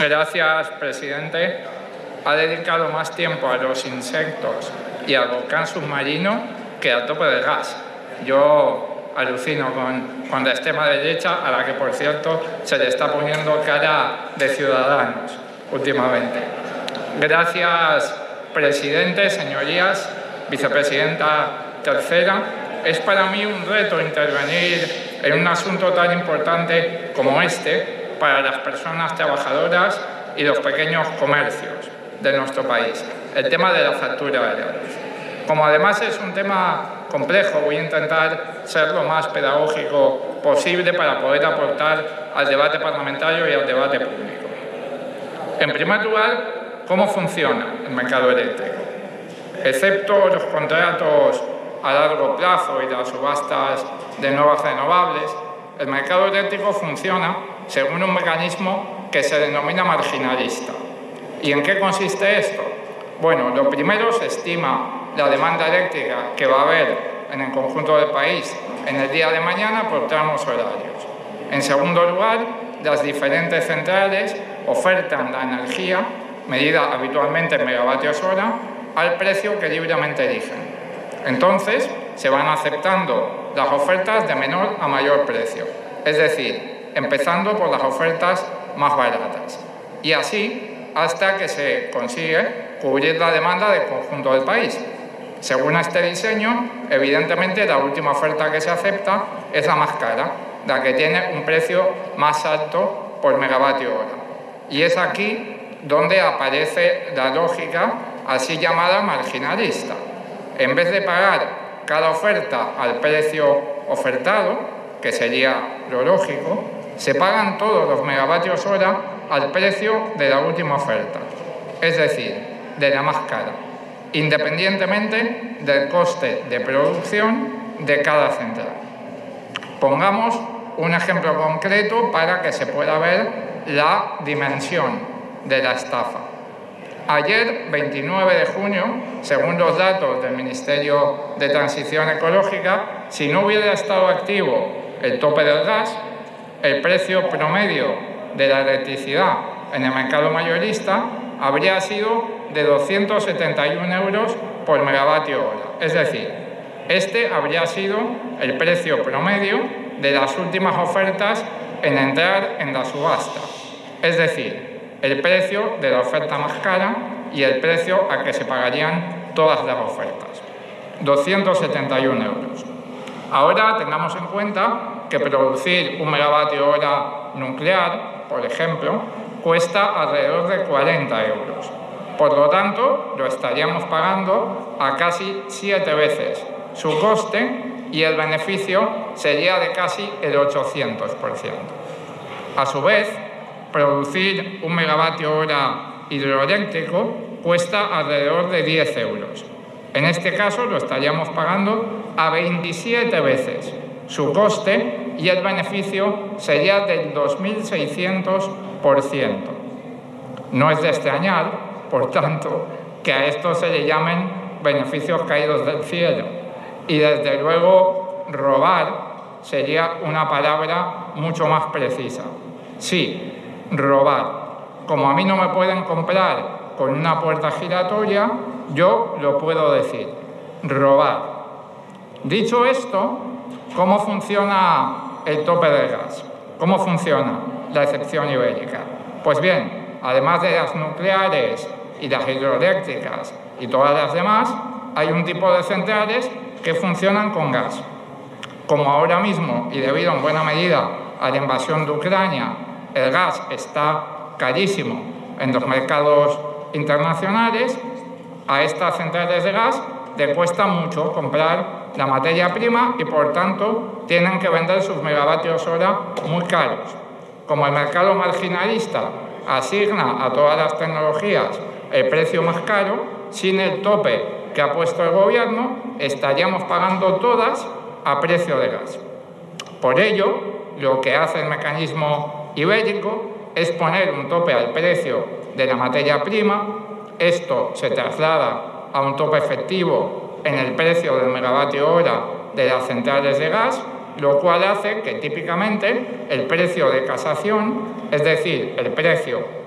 Gracias, presidente. Ha dedicado más tiempo a los insectos y al volcán submarino que al tope del gas. Yo alucino con la extrema derecha, a la que, por cierto, se le está poniendo cara de Ciudadanos últimamente. Gracias, presidente, señorías, vicepresidenta tercera. Es para mí un reto intervenir en un asunto tan importante como este para las personas trabajadoras y los pequeños comercios de nuestro país, el tema de la factura de la luz. Como además es un tema complejo, voy a intentar ser lo más pedagógico posible para poder aportar al debate parlamentario y al debate público. En primer lugar, ¿cómo funciona el mercado eléctrico? Excepto los contratos a largo plazo y las subastas de nuevas renovables, el mercado eléctrico funciona según un mecanismo que se denomina marginalista. ¿Y en qué consiste esto? Bueno, lo primero, se estima la demanda eléctrica que va a haber en el conjunto del país en el día de mañana por tramos horarios. En segundo lugar, las diferentes centrales ofertan la energía, medida habitualmente en megavatios hora, al precio que libremente eligen. Entonces, se van aceptando las ofertas de menor a mayor precio, es decir, empezando por las ofertas más baratas. Y así hasta que se consigue cubrir la demanda del conjunto del país. Según este diseño, evidentemente la última oferta que se acepta es la más cara, la que tiene un precio más alto por megavatio hora. Y es aquí donde aparece la lógica así llamada marginalista. En vez de pagar cada oferta al precio ofertado, que sería lo lógico, se pagan todos los megavatios hora al precio de la última oferta, es decir, de la más cara, independientemente del coste de producción de cada central. Pongamos un ejemplo concreto para que se pueda ver la dimensión de la estafa. Ayer, 29 de junio, según los datos del Ministerio de Transición Ecológica, si no hubiera estado activo el tope del gas, el precio promedio de la electricidad en el mercado mayorista habría sido de 271 euros por megavatio hora. Es decir, este habría sido el precio promedio de las últimas ofertas en entrar en la subasta. Es decir, el precio de la oferta más cara y el precio a que se pagarían todas las ofertas. 271 euros. Ahora tengamos en cuenta que producir un megavatio hora nuclear, por ejemplo, cuesta alrededor de 40 euros. Por lo tanto, lo estaríamos pagando a casi 7 veces su coste y el beneficio sería de casi el 800%. A su vez, producir un megavatio hora hidroeléctrico cuesta alrededor de 10 euros. En este caso, lo estaríamos pagando a 27 veces su coste y el beneficio sería del 2.600%. No es de extrañar, por tanto, que a esto se le llamen beneficios caídos del cielo. Y desde luego, robar sería una palabra mucho más precisa. Sí, robar. Como a mí no me pueden comprar con una puerta giratoria, yo lo puedo decir, robar. Dicho esto, ¿cómo funciona el tope del gas? ¿Cómo funciona la excepción ibérica? Pues bien, además de las nucleares y las hidroeléctricas y todas las demás, hay un tipo de centrales que funcionan con gas. Como ahora mismo, y debido en buena medida a la invasión de Ucrania, el gas está carísimo en los mercados internacionales, a estas centrales de gas le cuesta mucho comprar la materia prima y, por tanto, tienen que vender sus megavatios hora muy caros. Como el mercado marginalista asigna a todas las tecnologías el precio más caro, sin el tope que ha puesto el gobierno, estaríamos pagando todas a precio de gas. Por ello, lo que hace el mecanismo ibérico es poner un tope al precio de la materia prima. Esto se traslada a un tope efectivo en el precio del megavatio hora de las centrales de gas, lo cual hace que típicamente el precio de casación, es decir, el precio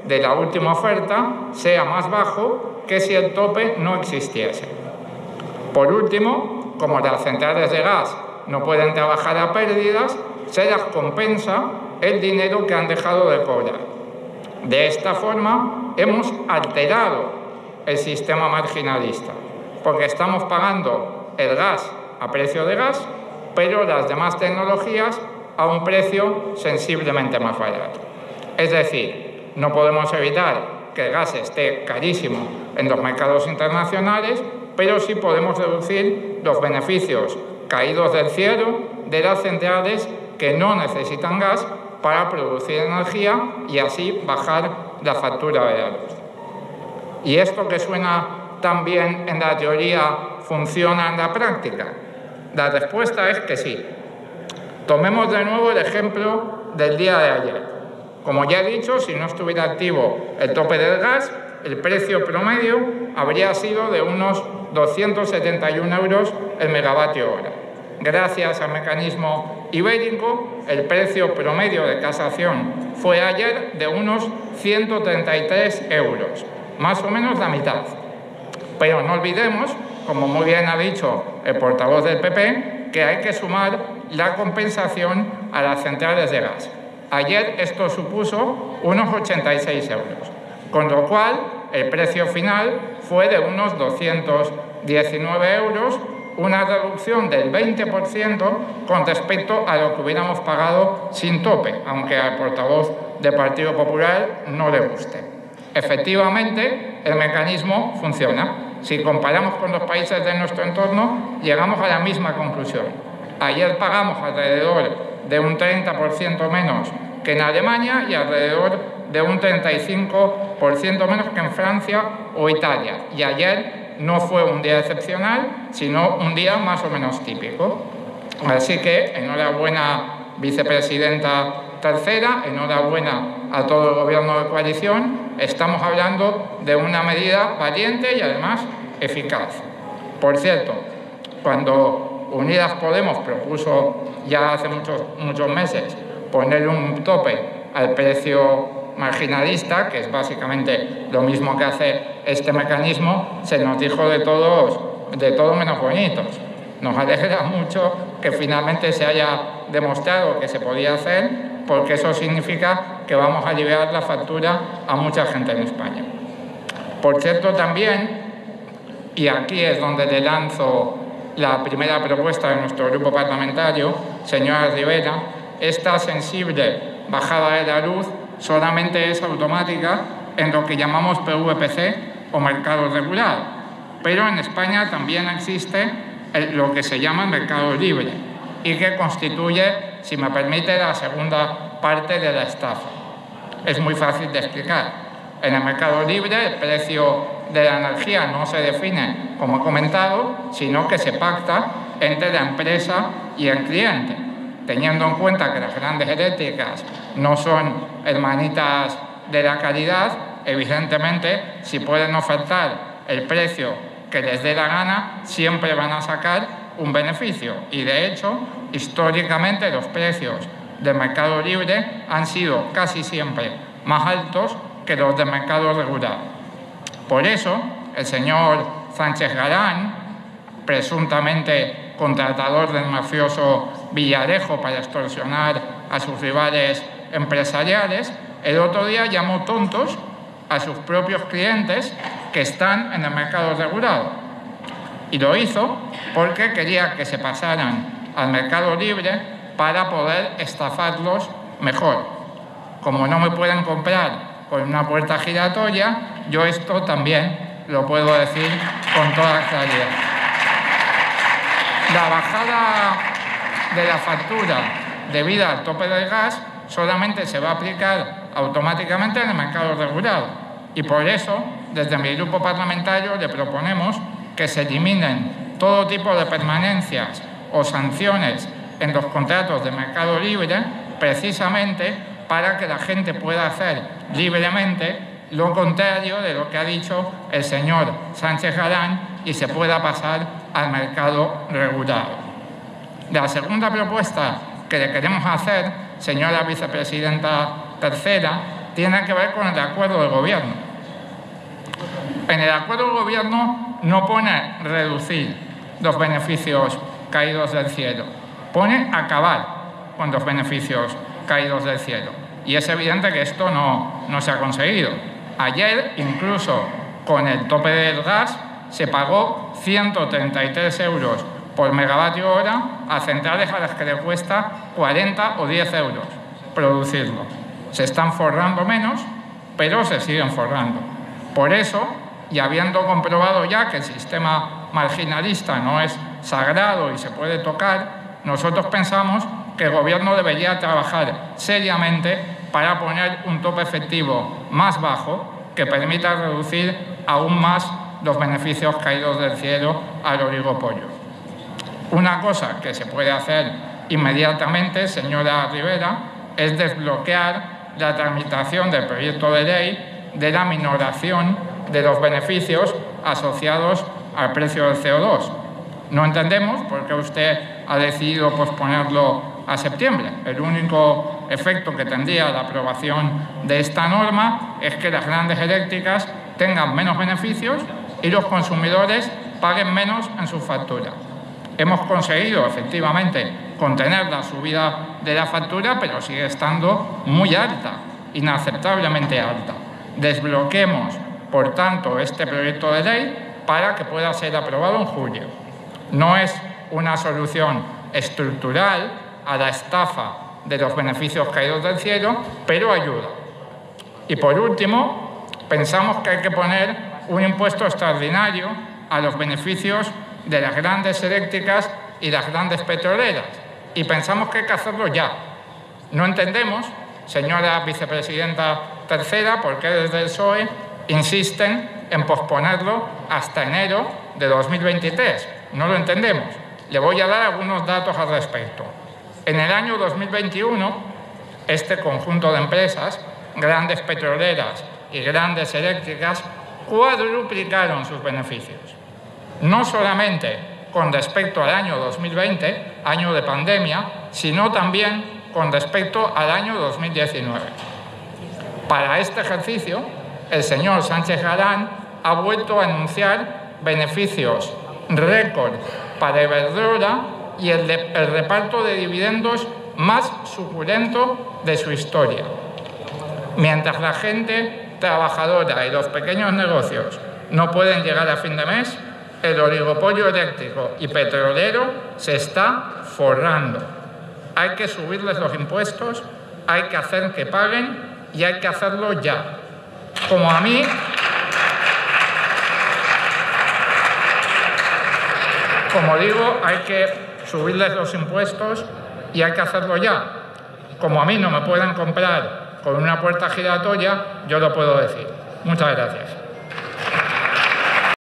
de la última oferta sea más bajo que si el tope no existiese. Por último, como las centrales de gas no pueden trabajar a pérdidas, se les compensa el dinero que han dejado de cobrar. De esta forma, hemos alterado el sistema marginalista, porque estamos pagando el gas a precio de gas, pero las demás tecnologías a un precio sensiblemente más barato. Es decir, no podemos evitar que el gas esté carísimo en los mercados internacionales, pero sí podemos reducir los beneficios caídos del cielo de las centrales que no necesitan gas para producir energía y así bajar la factura de la luz. ¿Y esto que suena tan bien en la teoría funciona en la práctica? La respuesta es que sí. Tomemos de nuevo el ejemplo del día de ayer. Como ya he dicho, si no estuviera activo el tope del gas, el precio promedio habría sido de unos 271 euros el megavatio hora. Gracias al mecanismo ibérico, el precio promedio de casación fue ayer de unos 133 euros, más o menos la mitad. Pero no olvidemos, como muy bien ha dicho el portavoz del PP, que hay que sumar la compensación a las centrales de gas. Ayer esto supuso unos 86 euros, con lo cual el precio final fue de unos 219 euros, una reducción del 20% con respecto a lo que hubiéramos pagado sin tope, aunque al portavoz del Partido Popular no le guste. Efectivamente, el mecanismo funciona. Si comparamos con los países de nuestro entorno, llegamos a la misma conclusión. Ayer pagamos alrededor de un 30% menos que en Alemania y alrededor de un 35% menos que en Francia o Italia. Y ayer no fue un día excepcional, sino un día más o menos típico. Así que enhorabuena, vicepresidenta tercera, enhorabuena a todo el gobierno de coalición. Estamos hablando de una medida valiente y además eficaz. Por cierto, cuando Unidas Podemos propuso ya hace muchos meses poner un tope al precio marginalista, que es básicamente lo mismo que hace este mecanismo, se nos dijo de todo menos bonitos. Nos alegra mucho que finalmente se haya demostrado que se podía hacer, porque eso significa que vamos a aliviar la factura a mucha gente en España. Por cierto, también, y aquí es donde le lanzo la primera propuesta de nuestro grupo parlamentario, señora Rivera, esta sensible bajada de la luz solamente es automática en lo que llamamos PVPC o mercado regulado, pero en España también existe lo que se llama el mercado libre y que constituye, si me permite, la segunda parte de la estafa. Es muy fácil de explicar. En el mercado libre el precio de la energía no se define, como he comentado, sino que se pacta entre la empresa y el cliente, teniendo en cuenta que las grandes eléctricas no son hermanitas de la caridad. Evidentemente, si pueden ofertar el precio que les dé la gana, siempre van a sacar un beneficio. Y de hecho, históricamente los precios del mercado libre han sido casi siempre más altos que los del mercado regulado. Por eso, el señor Sánchez Galán, presuntamente contratador del mafioso Villarejo para extorsionar a sus rivales empresariales, el otro día llamó tontos a sus propios clientes que están en el mercado regulado. Y lo hizo porque quería que se pasaran al mercado libre para poder estafarlos mejor. Como no me pueden comprar por una puerta giratoria, yo esto también lo puedo decir con toda claridad. La bajada de la factura debida al tope del gas solamente se va a aplicar automáticamente en el mercado regulado. Y por eso, desde mi grupo parlamentario, le proponemos que se eliminen todo tipo de permanencias o sanciones en los contratos de mercado libre, precisamente para que la gente pueda hacer libremente lo contrario de lo que ha dicho el señor Sánchez Galán y se pueda pasar al mercado regulado. La segunda propuesta que le queremos hacer, señora vicepresidenta tercera, tiene que ver con el acuerdo de gobierno. En el acuerdo de gobierno no pone reducir los beneficios caídos del cielo, pone acabar con los beneficios caídos del cielo. Y es evidente que esto no se ha conseguido. Ayer, incluso con el tope del gas, se pagó 133 euros por megavatio hora a centrales a las que le cuesta 40 o 10 euros producirlo. Se están forrando menos, pero se siguen forrando. Por eso, y habiendo comprobado ya que el sistema marginalista no es sagrado y se puede tocar, nosotros pensamos que el Gobierno debería trabajar seriamente para poner un tope efectivo más bajo que permita reducir aún más los beneficios caídos del cielo al oligopolio. Una cosa que se puede hacer inmediatamente, señora Rivera, es desbloquear la tramitación del proyecto de ley de la minoración de los beneficios asociados al precio del CO2. No entendemos por qué usted ha decidido posponerlo a septiembre. El único efecto que tendría la aprobación de esta norma es que las grandes eléctricas tengan menos beneficios y los consumidores paguen menos en su factura. Hemos conseguido, efectivamente, contener la subida de la factura, pero sigue estando muy alta, inaceptablemente alta. Desbloquemos, por tanto, este proyecto de ley para que pueda ser aprobado en julio. No es una solución estructural a la estafa de los beneficios caídos del cielo, pero ayuda. Y por último, pensamos que hay que poner un impuesto extraordinario a los beneficios de las grandes eléctricas y las grandes petroleras. Y pensamos que hay que hacerlo ya. No entendemos, señora vicepresidenta tercera, por qué desde el PSOE insisten en posponerlo hasta enero de 2023. No lo entendemos. Le voy a dar algunos datos al respecto. En el año 2021, este conjunto de empresas, grandes petroleras y grandes eléctricas, cuadruplicaron sus beneficios. No solamente con respecto al año 2020, año de pandemia, sino también con respecto al año 2019. Para este ejercicio, el señor Sánchez Galán ha vuelto a anunciar beneficios récord para Iberdrola y el reparto de dividendos más suculento de su historia. Mientras la gente trabajadora y los pequeños negocios no pueden llegar a fin de mes, el oligopolio eléctrico y petrolero se está forrando. Hay que subirles los impuestos, hay que hacer que paguen y hay que hacerlo ya. Como a mí, como digo, hay que subirles los impuestos y hay que hacerlo ya. Como a mí no me pueden comprar con una puerta giratoria, yo lo puedo decir. Muchas gracias.